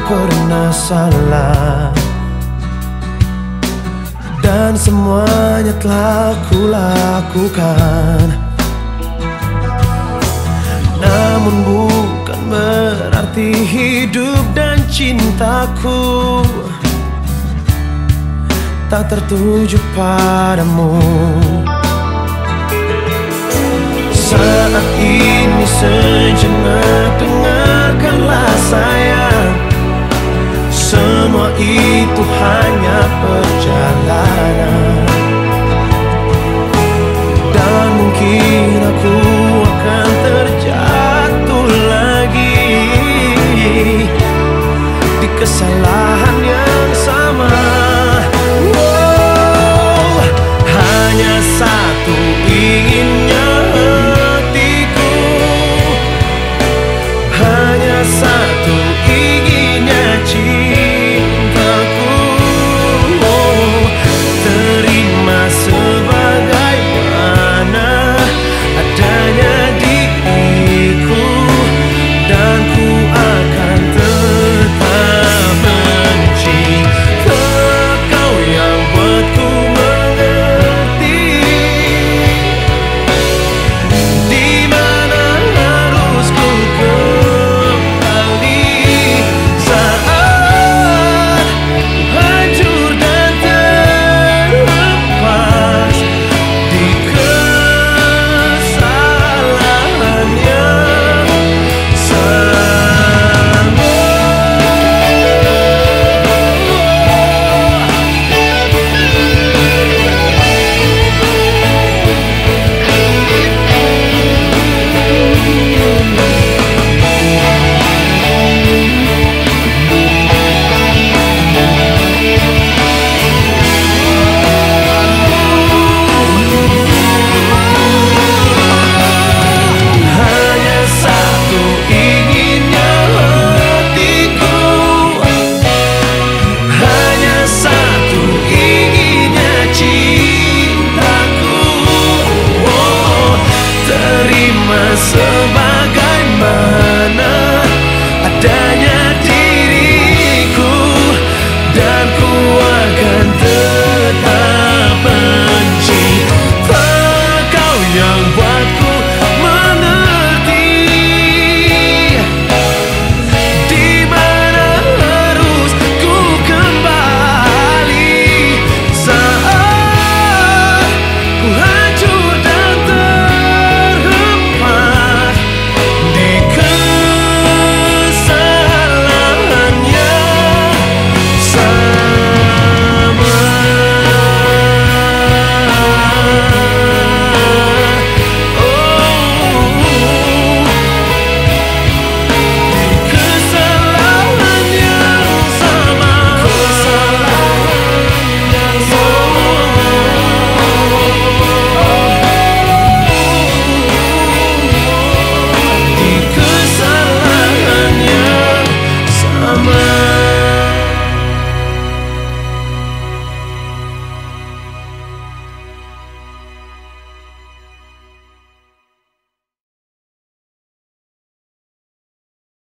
pernah salah, dan semuanya telah kulakukan. Namun bukan berarti hidup dan cintaku tak tertuju padamu. Saat ini sejenak dengarkanlah sayang, semua itu hanya perjalanan, dan mungkin aku akan terjatuh lagi di kesalahan yang sama. Hanya satu inginnya hatiku, hanya satu inginnya cintaku. Terima sebagaimana adanya diriku, dan ku akan tetap benci kau yang buatku mengerti di mana harus ku kembali saat hancur dan terlepas di kesalahan yang sama. Hanya satu inginnya hatiku, hanya satu inginnya cintaku. Terima sebagaimana